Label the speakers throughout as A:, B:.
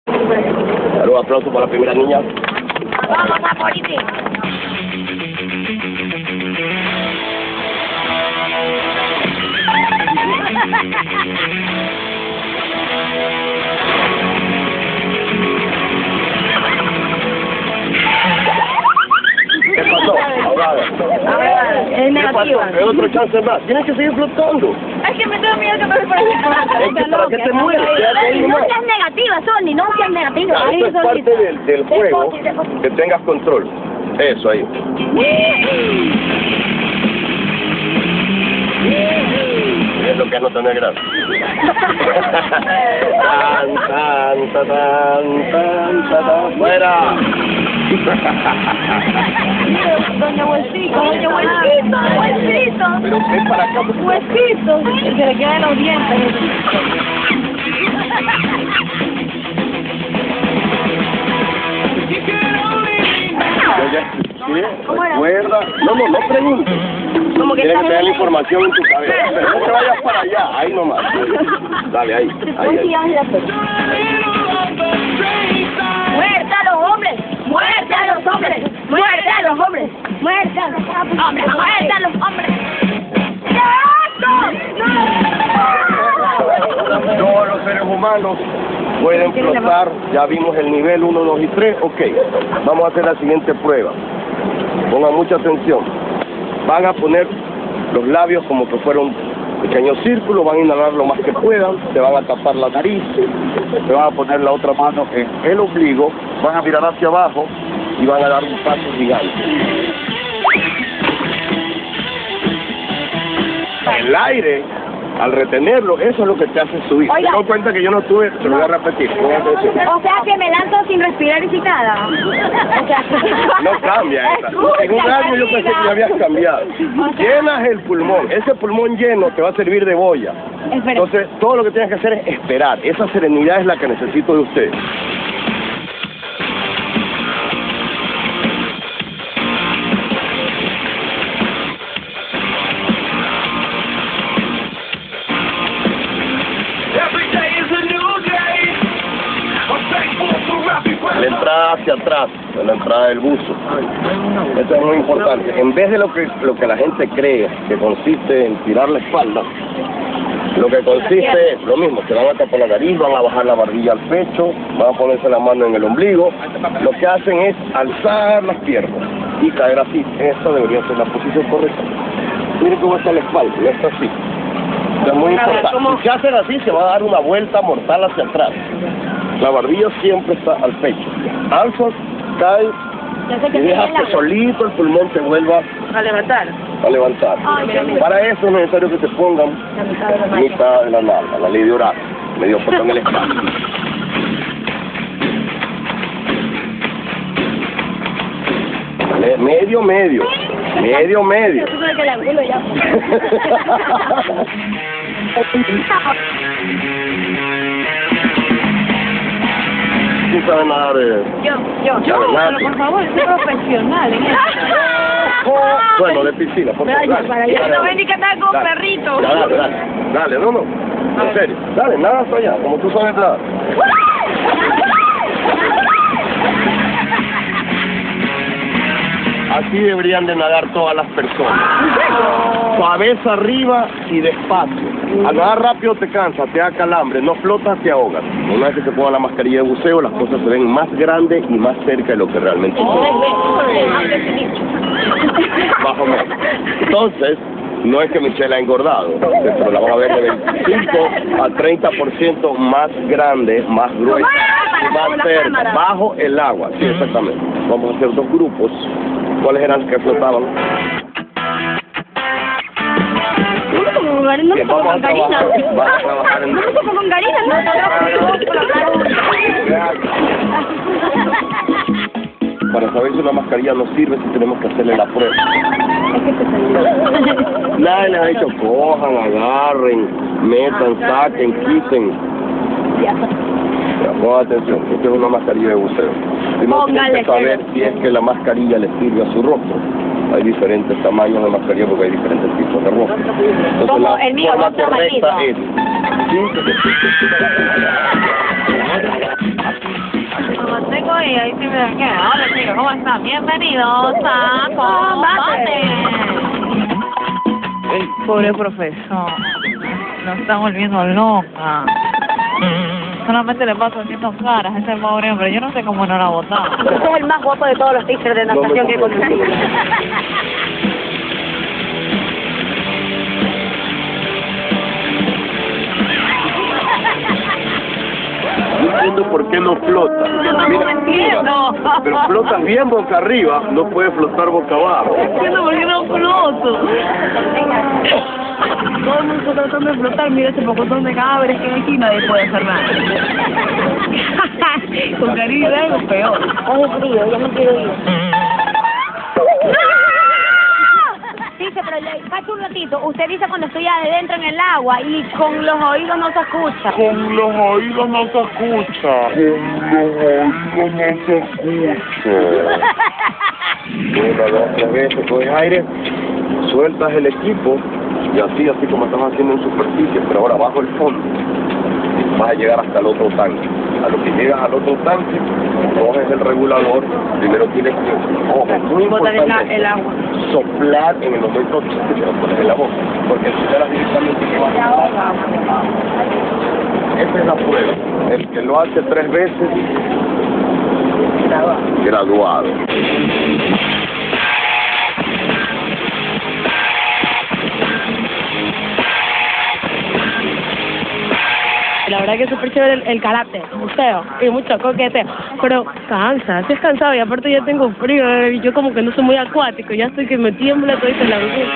A: Un aplauso para la primera niña.
B: Vamos a morir.
A: ¿Qué pasó? Ahogada.
B: Es negativa.
A: ¿Qué otro chance más? Tienes que seguir flotando.
B: Es que me tengo miedo que me voy por aquí.
A: Es que para que te mueres, quédate ahí
B: No
A: nomás.
B: seas negativa, Sony, no seas negativa.
A: Ya, esto es parte del juego, que tengas control. Eso ahí. Es lo que es no tener gracia. ¡Fuera!
B: Doña Huesito, Doña Huesito, Huesito.
A: Pero ven para acá.
B: Huesito. Se le quedan los dientes.
A: Recuerda. No preguntes. Tienes que tener la información en tu cabeza. Pero no te vayas para allá, ahí nomás. Dale, ahí.
B: ¡Muerte a los hombres! ¡Muerte a los hombres! ¡Muerte a los hombres! ¡Muerte a los hombres! ¡Muerte a los hombres!
A: Todos los seres humanos pueden flotar. Ya vimos el nivel 1, 2 y 3. Ok, vamos a hacer la siguiente prueba. Pongan mucha atención. Van a poner los labios como que fuera un pequeño círculo, van a inhalar lo más que puedan, se van a tapar la nariz, se van a poner la otra mano en el ombligo, van a mirar hacia abajo y van a dar un paso gigante. El aire, al retenerlo, eso es lo que te hace subir.
B: Oiga.
A: Ten en cuenta que yo no estuve, te lo voy a repetir.
B: O sea que me lanzo sin respirar y sin nada. O sea,
A: No cambia esa. En un año yo pensé que me habías cambiado. Llenas el pulmón. Ese pulmón lleno te va a servir de boya. Entonces, todo lo que tienes que hacer es esperar. Esa serenidad es la que necesito de usted. La entrada hacia atrás, la entrada del buzo. Eso es muy importante. En vez de lo que la gente cree, que consiste en tirar la espalda, lo que consiste es lo mismo. Se van a tapar la nariz, van a bajar la barbilla al pecho, van a ponerse la mano en el ombligo. Lo que hacen es alzar las piernas y caer así. Esta debería ser la posición correcta. Miren cómo está la espalda, ya está así. Eso es muy importante. Si hacen así, se va a dar una vuelta mortal hacia atrás. La barbilla siempre está al pecho. Alzas, caes y dejas que solito el pulmón te vuelva
B: a levantar.
A: Para eso es necesario que te pongan mitad de la nalga, la ley de Horacio, medio puesto en el espacio. Medio. ¿Quién sabe nadar?
B: Yo, pero por favor, soy profesional en esto.
A: Bueno, de piscina, por favor.
B: No ven ni que andar con perrito.
A: Dale, no. En serio, dale, nada hasta allá, como tú sabes nadar. Así deberían de nadar todas las personas. Cabeza arriba y despacio. Al nadar rápido te cansas, te da calambre, no flotas, te ahogas. Una vez que se ponga la mascarilla de buceo, las cosas se ven más grandes y más cerca de lo que realmente son. Más o menos. Entonces, no es que Michelle ha engordado, pero la van a ver de 25 a 30% más grande, más gruesa, más cerca, bajo el agua. Sí, exactamente. Vamos a hacer dos grupos. ¿Cuáles eran los que flotaban?
B: No me pongo con Karina. No me pongo con Karina,
A: Para saber si la mascarilla nos sirve, si tenemos que hacerle la prueba. Nadie les ha dicho cojan, agarren, metan, saquen, quiten. Pongan atención, esta es una mascarilla de buceo. Primero tienen que saber si es que la mascarilla le sirve a su rostro. Hay diferentes tamaños de mascarilla porque hay diferentes tipos de rostro. Entonces
B: como
A: la
B: el mío,
A: forma correcta es...
C: ahí sí me dañé. Hola chicos, ¿cómo están? Bienvenidos a Combate. Pobre profesor, nos está volviendo loca. Solamente le paso haciendo caras a ese pobre hombre. Yo no sé cómo no la votaba.
B: Usted es el más guapo de todos los teachers de natación que he conocido.
A: No entiendo por qué no flota.
C: No entiendo.
A: Pero flotas bien boca arriba, no puedes flotar boca abajo.
C: No entiendo por qué no floto. Todo el mundo está tratando de flotar. Mira ese pocotón de cadáveres que hay aquí, nadie puede hacer nada. Con cariño es algo peor.
B: Hace frío, ya me quiero ir. Dice, pero le cacho un ratito. Usted dice cuando estoy adentro en el agua y con los oídos no se escucha.
D: Con los oídos no se escucha. Con los oídos no se escucha.
A: Una, dos, tres veces coges aire, sueltas el equipo y así como estás haciendo en superficie, pero ahora bajo el fondo vas a llegar hasta el otro tanque. A lo que llegas al otro tanque, coges el regulador, primero tienes que, ojo, muy importante,
C: el agua.
A: soplar en el momento que te lo pones en la boca, porque si te das directamente que vas a agua. Esa es la prueba. El que lo hace 3 veces, graduado.
E: La verdad que es súper chévere el karate, museo y mucho coqueteo, pero cansa, estoy cansado y aparte ya tengo frío y yo como que no soy muy acuático, ya estoy que me tiembla todo la angustia.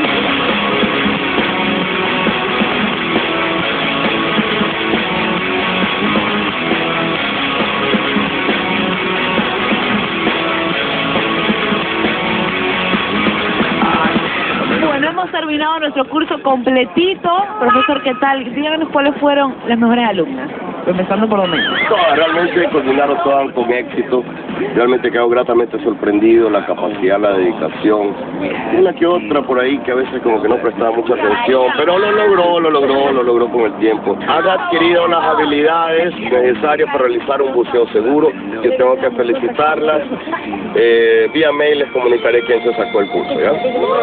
C: Hemos terminado nuestro curso completito. Profesor, ¿qué tal? Díganos cuáles fueron las mejores alumnas. Empezando por dónde.
A: Todas realmente culminaron todas con éxito. Realmente quedo gratamente sorprendido, la capacidad, la dedicación. Una que otra por ahí que a veces como que no prestaba mucha atención, pero lo logró con el tiempo. Han adquirido las habilidades necesarias para realizar un buceo seguro. Yo tengo que felicitarlas. Vía mail les comunicaré quién se sacó el curso, ¿ya?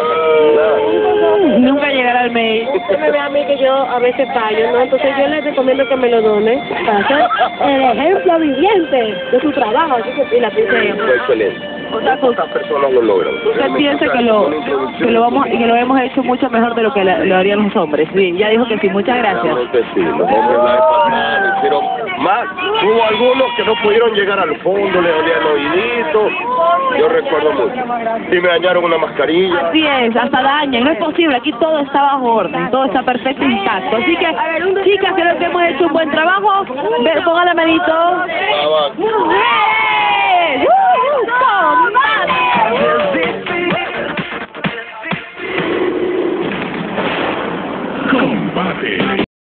C: Nunca llegará al mail.
E: Usted me ve a mí que yo a veces fallo, ¿no? Entonces yo les recomiendo que me lo done para ser el ejemplo viviente de su trabajo. Así que sí, la puse.
A: Fue excelente. Pocas personas lo logran.
C: ¿Usted piensa que lo hemos hecho mucho mejor de lo que lo harían los hombres? Sí, ya dijo que sí, muchas gracias.
A: Realmente sí, los hombres la vez pasada lo hicieron más. Hubo algunos que no pudieron llegar al fondo, les dolía el oídito. Yo recuerdo mucho. Sí me dañaron una mascarilla.
C: Así es, hasta dañan, no es posible, aquí todo está bajo orden, todo está perfecto e intacto. Así que, chicas, creo que hemos hecho un buen trabajo. Pongan la manito.